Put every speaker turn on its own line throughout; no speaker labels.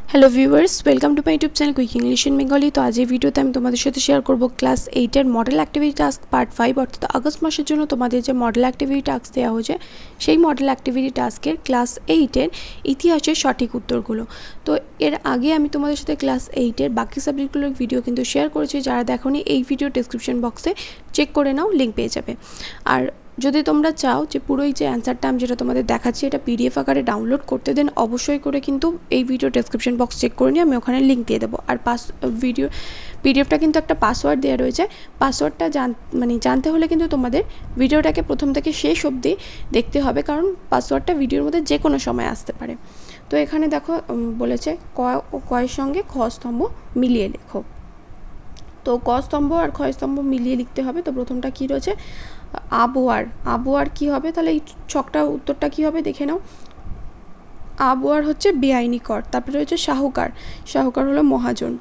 Hello viewers, welcome to my YouTube channel quick English in Bengali. তো আজ এই ভিডিওতে আমি তোমাদের সাথে শেয়ার করব ক্লাস 8-এর মডেল অ্যাক্টিভিটি টাস্ক পার্ট 5, অর্থাৎ আগস্ট মাসের জন্য তোমাদের যে মডেল অ্যাক্টিভিটি টাস্ক দেওয়া হয়েছে সেই মডেল অ্যাক্টিভিটি টাস্কের ক্লাস 8-এর ইতিহাসের সঠিক উত্তরগুলো। তো এর আগে আমি তোমাদের সাথে ক্লাস 8-এর বাকি সাবজেক্টগুলোর ভিডিও কিন্তু শেয়ার করেছি। যারা দেখোনি এই ভিডিও ডেসক্রিপশন বক্সে চেক করে নাও, লিঙ্ক পেয়ে যাবে। আর যদি তোমরা চাও যে পুরো এই যে অ্যান্সারটা আমি যেটা তোমাদের দেখাচ্ছি এটা পিডিএফ আকারে ডাউনলোড করতে দেন, অবশ্যই করে কিন্তু এই ভিডিও ডেসক্রিপশন বক্স চেক করে নিয়ে আমি ওখানে লিঙ্ক দিয়ে দেবো। আর পিডিএফটা কিন্তু একটা পাসওয়ার্ড দেওয়া রয়েছে। পাসওয়ার্ডটা জানতে হলে কিন্তু তোমাদের ভিডিওটাকে প্রথম থেকে শেষ অবধি দেখতে হবে, কারণ পাসওয়ার্ডটা ভিডিওর মধ্যে যে কোনো সময় আসতে পারে। তো এখানে দেখো বলেছে ক ও কয়ের সঙ্গে খ স্তম্ভ মিলিয়ে লেখো। তো ক স্তম্ভ আর খ স্তম্ভ মিলিয়ে লিখতে হবে। তো প্রথমটা কী রয়েছে, আবওয়ার কি হবে, তাহলে এই ছকটা উত্তরটা কি হবে দেখে নাও। আবওয়ার হচ্ছে বেআইনি কর। তারপরে রয়েছে শাহুকার হলো মহাজন।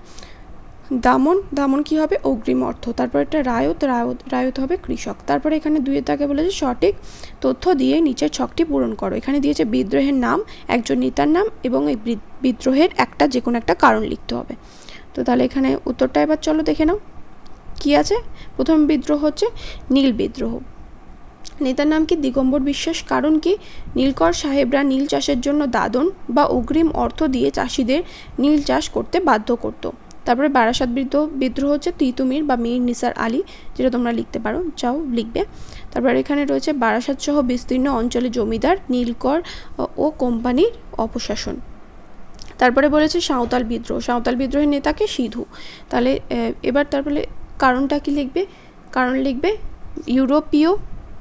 দামন কি হবে, অগ্রিম অর্থ। তারপর একটা রায়ত হবে কৃষক। তারপরে এখানে দুইয়ের দাগে বলেছে সঠিক তথ্য দিয়ে নিচের ছকটি পূরণ করো। এখানে দিয়েছে বিদ্রোহের নাম, একজন নেতার নাম এবং এই বিদ্রোহের যে কোনো একটা কারণ লিখতে হবে। তো তাহলে এখানে উত্তরটা এবার চলো দেখে নাও কি আছে। প্রথম বিদ্রোহ হচ্ছে নীল বিদ্রোহ। নেতার নাম কি, দিগম্বর বিশ্বাস। কারণ কি, নীলকর সাহেবরা নীল চাষের জন্য দাদন বা অগ্রিম অর্থ দিয়ে চাষিদের নীল চাষ করতে বাধ্য করত। তারপরে বারাসাত বিদ্রোহ হচ্ছে তিতুমির বা মীর নিসার আলী, যেটা তোমরা লিখতে পারো, চাও লিখবে। তারপর এখানে রয়েছে বারাসাত সহ বিস্তীর্ণ অঞ্চলে জমিদার, নীলকর ও কোম্পানির অপশাসন। তারপরে বলেছে সাঁওতাল বিদ্রোহের নেতাকে সিধু। তাহলে এবার তারপরে কারণটা কি লিখবে, কারণ লিখবে ইউরোপীয়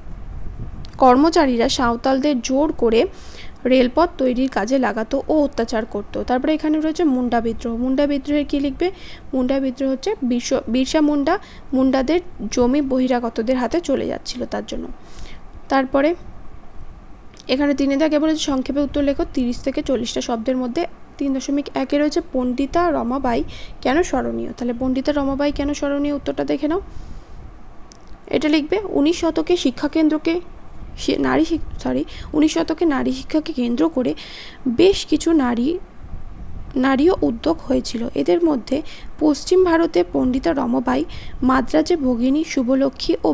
কর্মচারীরা সাঁওতালদের জোর করে রেলপথ তৈরির কাজে লাগাতো ও অত্যাচার করত। তারপরে এখানে রয়েছে মুন্ডা বিদ্রোহের কী লিখবে, মুন্ডা বিদ্রোহ হচ্ছে বিরসা মুন্ডাদের জমি বহিরাগতদের হাতে চলে যাচ্ছিল তার জন্য। তারপরে এখানে 3 দাগে বলেছে সংক্ষেপে উত্তর লেখো 30 থেকে 40টা শব্দের মধ্যে। 3.1 রয়েছে পণ্ডিতা রমাবাই কেন স্মরণীয়। তাহলে পণ্ডিতা রমাবাই কেন স্মরণীয়, উত্তরটা দেখে নাও। এটা লিখবে 19 শতকে নারী শিক্ষাকে কেন্দ্র করে বেশ কিছু নারীও উদ্যোগ হয়েছিল। এদের মধ্যে পশ্চিম ভারতে পণ্ডিতা রমাবাই, মাদ্রাজে ভগিনী শুভলক্ষ্মী ও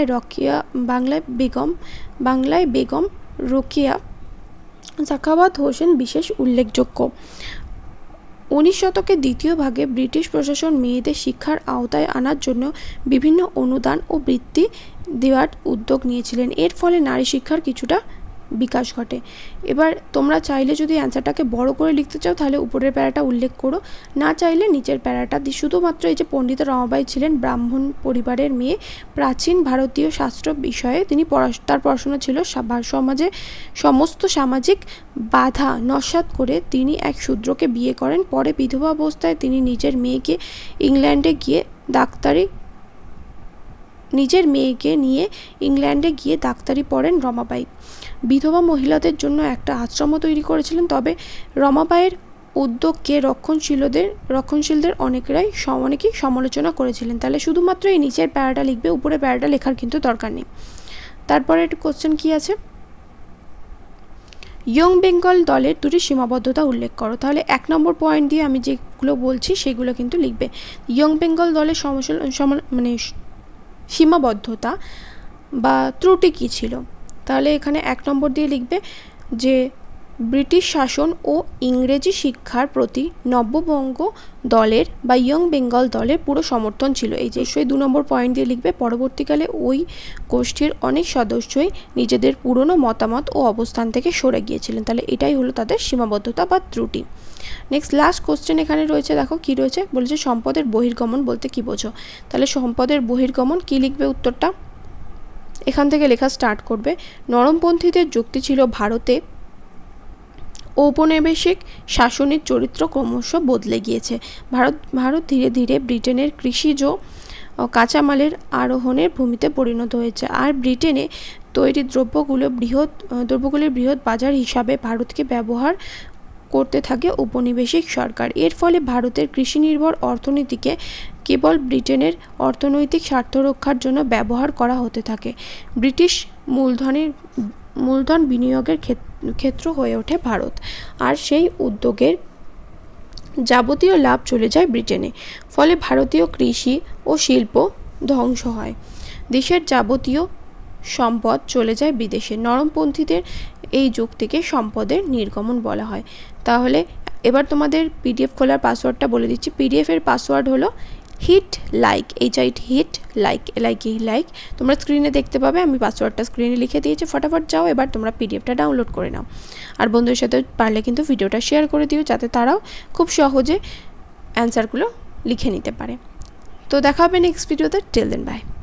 বাংলায় বেগম রোকেয়া সাখাওয়াত হোসেন বিশেষ উল্লেখযোগ্য। 19 শতকের দ্বিতীয় ভাগে ব্রিটিশ প্রশাসন মেয়েদের শিক্ষার আওতায় আনার জন্য বিভিন্ন অনুদান ও বৃত্তি দেওয়ার উদ্যোগ নিয়েছিলেন। এর ফলে নারী শিক্ষার কিছুটা বিকাশ ঘটে। এবার তোমরা চাইলে যদি অ্যান্সারটাকে বড় করে লিখতে চাও তাহলে উপরের প্যারাটা উল্লেখ করো, না চাইলে নিচের প্যারাটা দিয়ে শুধুমাত্র এই যে পণ্ডিতা রমাবাই ছিলেন ব্রাহ্মণ পরিবারের মেয়ে, প্রাচীন ভারতীয় শাস্ত্র বিষয়ে তিনি তার পড়াশোনা ছিল, সমাজে সমস্ত সামাজিক বাধা নস্যাৎ করে তিনি এক শূদ্রকে বিয়ে করেন। পরে বিধবা অবস্থায় তিনি নিজের মেয়েকে নিয়ে ইংল্যান্ডে গিয়ে ডাক্তারি পড়েন রমাবাই। বিধবা মহিলাদের জন্য একটা আশ্রমও তৈরি করেছিলেন। তবে রমাবাইয়ের উদ্যোগকে রক্ষণশীলদের অনেকেই সমালোচনা করেছিলেন। তাহলে শুধুমাত্র এই নিচের প্যারাটা লিখবে, উপরে প্যারাটা লেখার কিন্তু দরকার নেই। তারপরে একটু কোশ্চেন কি আছে, ইয়ং বেঙ্গল দলের দুটি সীমাবদ্ধতা উল্লেখ করো। তাহলে 1 নম্বর পয়েন্ট দিয়ে আমি যেগুলো বলছি সেগুলো কিন্তু লিখবে। ইয়ং বেঙ্গল দলের সীমাবদ্ধতা বা ত্রুটি কী ছিল। তাহলে এখানে 1 নম্বর দিয়ে লিখবে যে ব্রিটিশ শাসন ও ইংরেজি শিক্ষার প্রতি নব্যবঙ্গ দলের বা ইয়ং বেঙ্গল দলের পুরো সমর্থন ছিল। এই যে 2 নম্বর পয়েন্ট দিয়ে লিখবে পরবর্তীকালে ওই গোষ্ঠীর অনেক সদস্যই নিজেদের পুরনো মতামত ও অবস্থান থেকে সরে গিয়েছিলেন। তাহলে এটাই হলো তাদের সীমাবদ্ধতা বা ত্রুটি। নেক্সট লাস্ট কোশ্চেন এখানে রয়েছে, দেখো কি রয়েছে, বলেছে সম্পদের বহির্গমন বলতে কি বোঝো। তাহলে সম্পদের বহির্গমন কি লিখবে, উত্তরটা এখান থেকে লেখা স্টার্ট করবে। নরমপন্থীদের যুক্তি ছিল ভারতে ঔপনিবেশিক শাসনের চরিত্র ক্রমশ বদলে গিয়েছে। ভারত ধীরে ধীরে ব্রিটেনের কৃষিজ কাঁচামালের আরোহণের ভূমিতে পরিণত হয়েছে, আর ব্রিটেনে তৈরি দ্রব্যগুলির বৃহৎ বাজার হিসাবে ভারতকে ব্যবহার করতে থাকে ঔপনিবেশিক সরকার। এর ফলে ভারতের কৃষি নির্ভর অর্থনীতিকে কেবল ব্রিটেনের অর্থনৈতিক স্বার্থ রক্ষার জন্য ব্যবহার করা হতে থাকে। ব্রিটিশ মূলধন বিনিয়োগের ক্ষেত্র হয়ে ওঠে ভারত, আর সেই উদ্যোগের যাবতীয় লাভ চলে যায় ব্রিটেনে, ফলে ভারতীয় কৃষি ও শিল্প ধ্বংস হয়। দেশের যাবতীয় সম্পদ চলে যায় বিদেশে। নরমপন্থীদের এই যুক্তিকে সম্পদের নির্গমন বলা হয়। তাহলে এবার তোমাদের পিডিএফ খোলার পাসওয়ার্ডটা বলে দিচ্ছি। পিডিএফ এর পাসওয়ার্ড হলো hit like, hit like, like. তোমরা স্ক্রিনে দেখতে পাবে, আমি পাসওয়ার্ডটা স্ক্রিনে লিখে দিয়েছি। ফটাফট যাও, এবার তোমরা পিডিএফটা ডাউনলোড করে নাও। আর বন্ধুদের সাথে পারলে কিন্তু ভিডিওটা শেয়ার করে দিও, যাতে তারাও খুব সহজে অ্যান্সারগুলো লিখে নিতে পারে। তো দেখা হবে নেক্সট ভিডিওতে। Till then, by.